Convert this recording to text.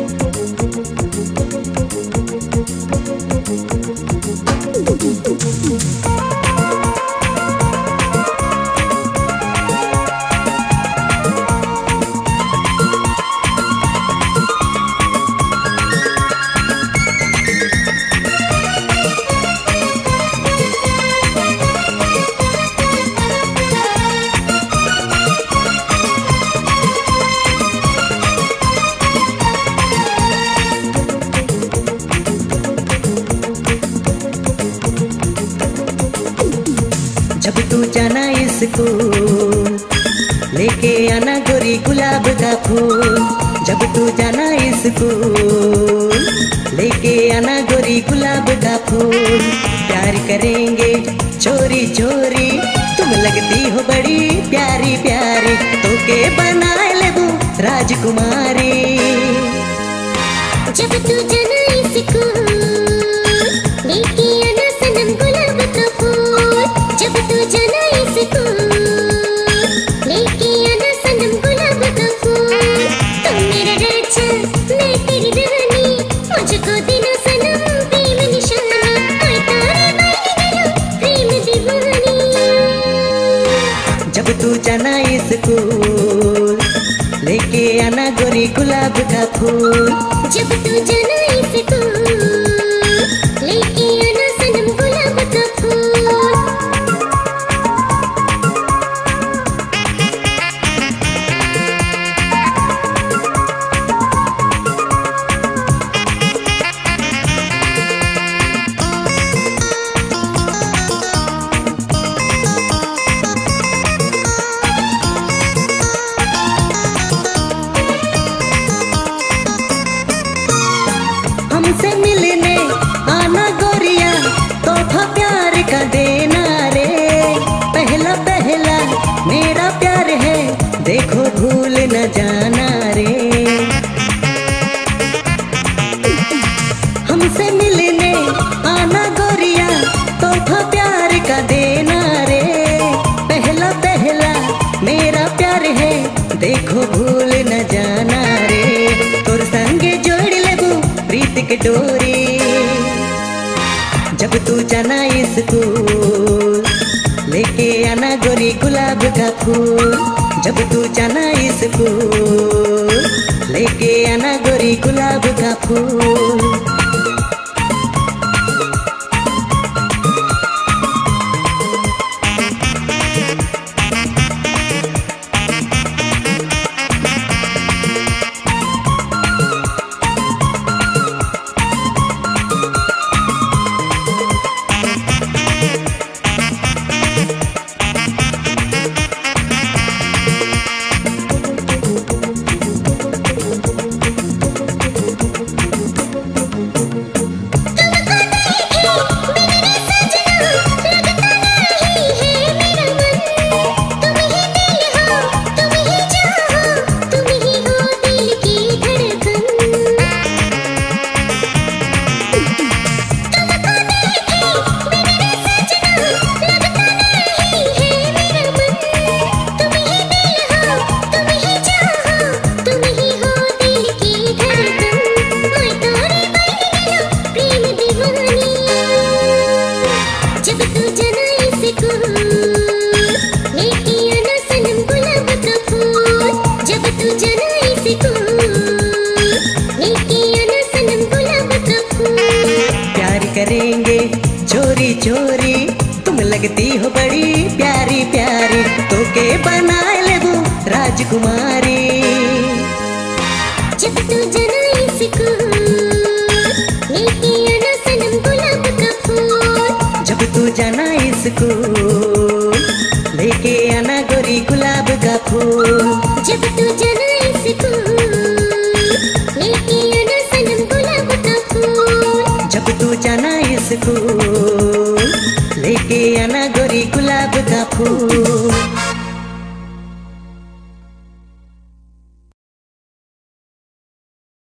जब तू जाना स्कूल लेके आना गोरी गुलाब का फूल। जब तू जाना स्कूल लेके आना गोरी गुलाब का फूल। प्यार करेंगे चोरी चोरी, तुम लगती हो बड़ी प्यारी प्यारी, तो के बना लेबू राजकुमारी। जब तू जाना स्कूल लेके आना सनम गुलाब का फूल। जब तू जाना स्कूल लेके आना सनम गुलाब का फूल। तुम मेरा राजा मैं तेरी रानी, मुझको देना सनम प्रेम निशानी। ओए तारे बन गयो प्रेम दीवानी। जब तू जाना स्कूल लेके आना गोरी गुलाब का फूल। जब तू जाना स्कूल लेके आना सनम गुलाब का फूल। हमसे मिलने आना गोरिया, तोहफा प्यार का देना रे। पहला पहला मेरा प्यार है, देखो भूल न जाना रे। हमसे मिलने आना गोरिया, तोहफा प्यार का देना रे। पहला पहला मेरा प्यार है, देखो भूल न जाना रे। तोर संगे जोड़ लेबू प्रीत के डोरी। जब तू जाना स्कूल लेके आना गोरी गुलाब का फूल। जब तू जाना स्कूल लेके आना गोरी गुलाब का फूल। करेंगे चोरी चोरी, तुम लगती हो बड़ी प्यारी प्यारी, तो के बना लेबू राजकुमारी। जब तू जाना स्कूल लेके आना सनम गुलाब का फूल। जब तू जाना स्कूल लेके आना गोरी गुलाब का फूल। जब तू जाना स्कूल लेके आना सनम गुलाब का फूल। जब तू जाना स्कूल लेके आना गोरी गुलाब का फूल।